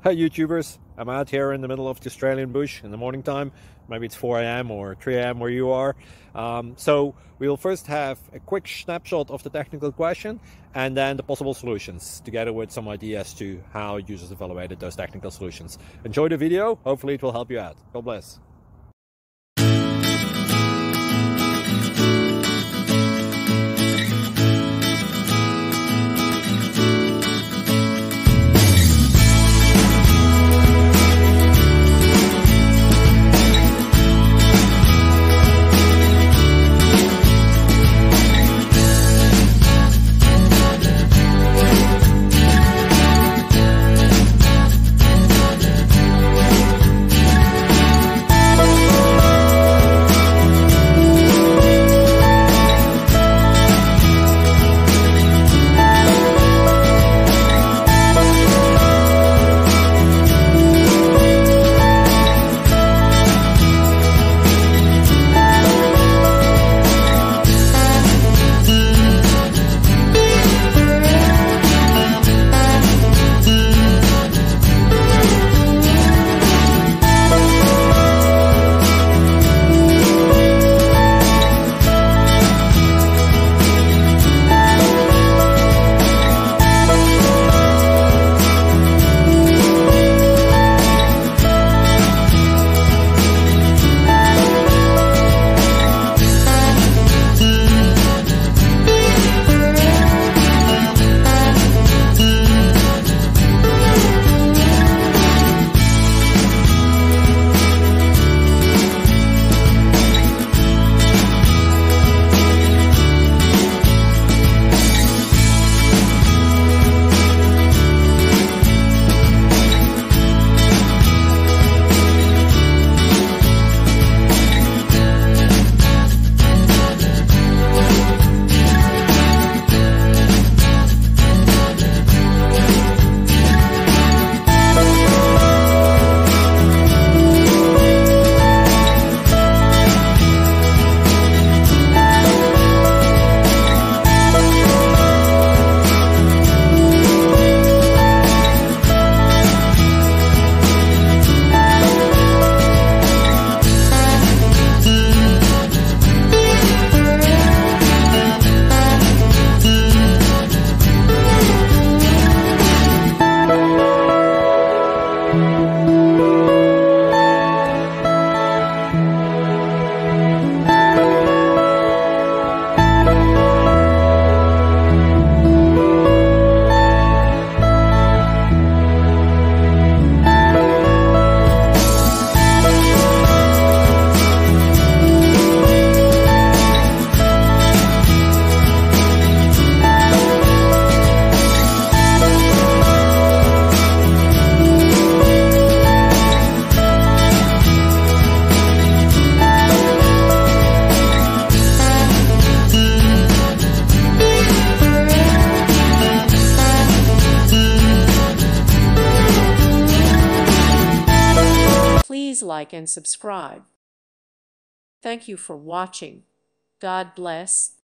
Hi YouTubers, I'm out here in the middle of the Australian bush in the morning time. Maybe it's 4 a.m. or 3 a.m. where you are. So we'll first have a quick snapshot of the technical question and then the possible solutions, together with some ideas to how users evaluated those technical solutions. Enjoy the video, hopefully it will help you out. God bless. Please like and subscribe. Thank you for watching. God bless.